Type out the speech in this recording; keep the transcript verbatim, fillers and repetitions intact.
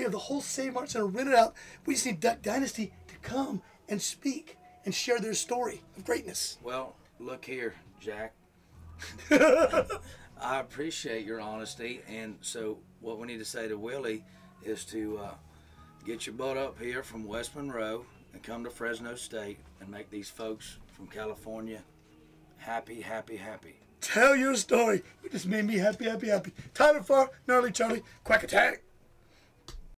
have the whole Save Mart Center rented out. We just need Duck Dynasty to come and speak and share their story of greatness. Well, look here, Jack. I appreciate your honesty, and so what we need to say to Willie is to uh, get your butt up here from West Monroe and come to Fresno State and make these folks from California happy, happy, happy. Tell your story. You just made me happy, happy, happy. Tyler Farr, Gnarly Charlie, Quack Attack.